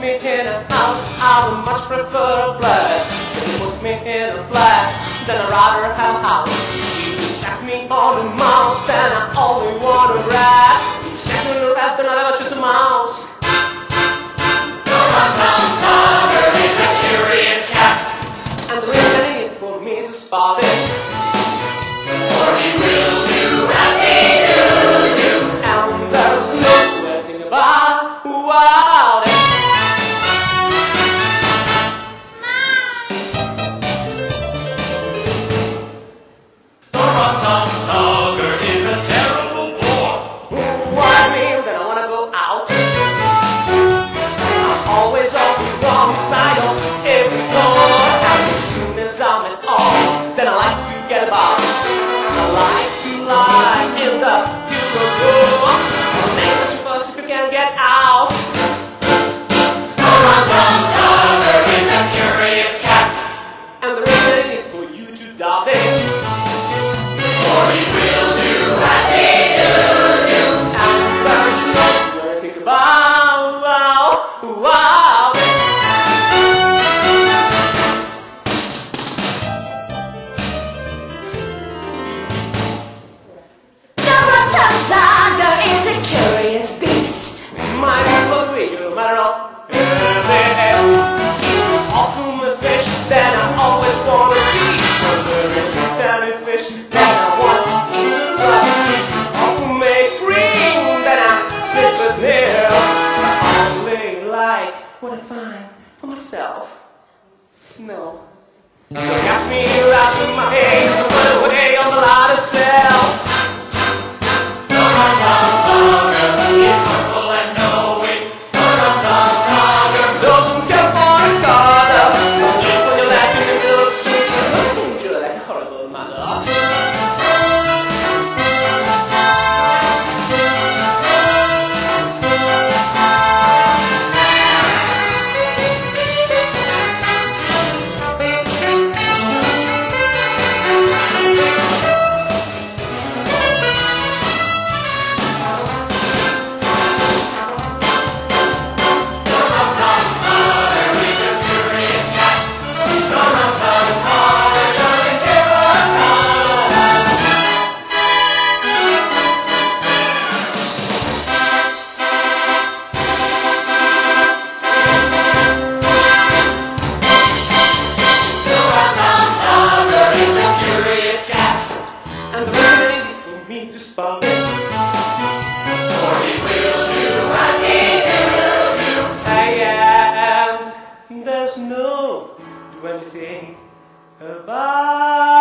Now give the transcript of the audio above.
me in a house, I would much prefer a flat. If you put me in a flat, then I'd rather have a house. If you stack me on a mouse, then I only want a rat. If you stack me on a rat, then I'll never choose a mouse. The Rum-Tum Tugger is a curious cat, And there isn't any need for me to spot it, for he will do as he do. and there's no thing about it. The Rum-Tum Tugger is a terrible bore. What I mean, then I wanna go out. I'm always on the wrong side of every door. And as soon as I'm at home, then I like to get about. I like to lie in the bureau. Make such a fuss if you can't get out. The Rum-Tum Tugger is a curious cat, And there isn't any need for you to doubt it. for he will do as he do. And there's no thing about it. The Rum-Tum Tugger is a curious beast. My people figure no matter of everything. Often with fish, then I always want to eat. When there is tiny fish, then I want to eat. But often make green, then I slip as near. I only like what I find for myself. No. You got me wrapped in my head, run away on the lot of self. The Rum-Tum Tugger is humble and knowing. The Rum-Tum Tugger Those who get for a color, when you're laughing and you look sweet, you're like a horrible mother. And there isn't any need for me to spot it. for he will do as he do. And there's no do anything about